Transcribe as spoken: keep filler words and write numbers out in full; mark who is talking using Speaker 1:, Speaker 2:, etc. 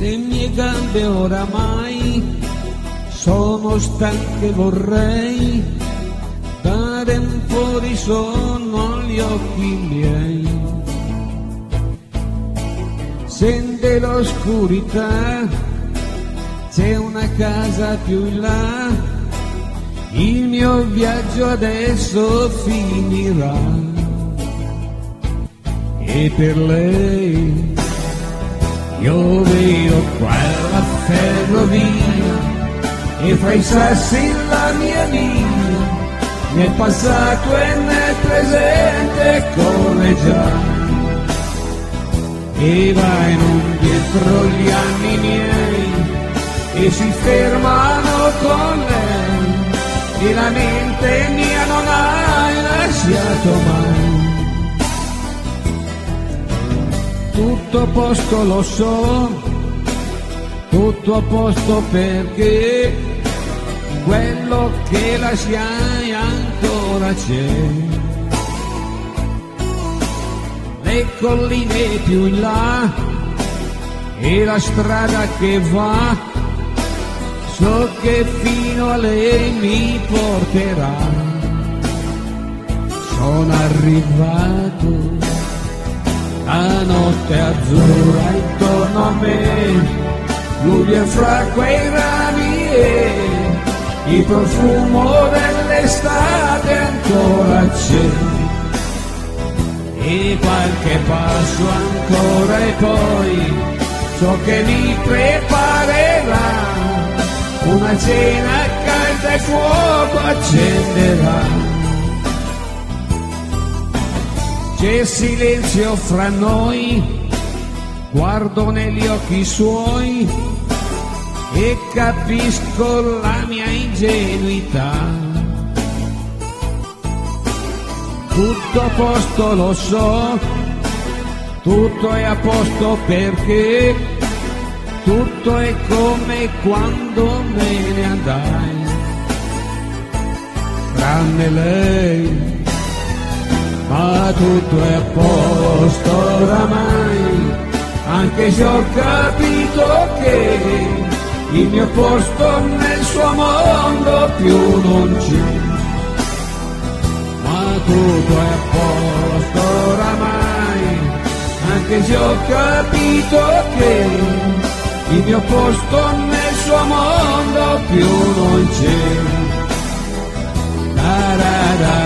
Speaker 1: Le mie gambe oramai sono stanche, vorrei dare un po' di sonno agli occhi miei. Sente l'oscurità, c'è una casa più in là, il mio viaggio adesso finirà. E per lei io vedo quella ferrovia e fra i sassi la mia via, nel passato e nel presente come già. E vai non dietro gli anni miei e si fermano con lei, e la mente mia non hai lasciato mai. Tutto a posto lo so, tutto a posto perché quello che lasciai ancora c'è. Le colline più in là e la strada che va, so che fino a lei mi porterà. Sono arrivato, la notte azzurra intorno a me, lui è fra quei rami e il profumo dell'estate ancora c'è. E qualche passo ancora e poi so che mi preparerà una cena calda e fuoco accenderà. C'è silenzio fra noi, guardo negli occhi suoi e capisco la mia ingenuità. Tutto a posto lo so, tutto è a posto perché tutto è come quando me ne andai. Tranne lei, ma tutto è a posto oramai, anche se ho capito che il mio posto nel suo mondo più non c'è. Ma tutto è a posto oramai, anche se ho capito che il mio posto nel suo mondo più non c'è. Da da da.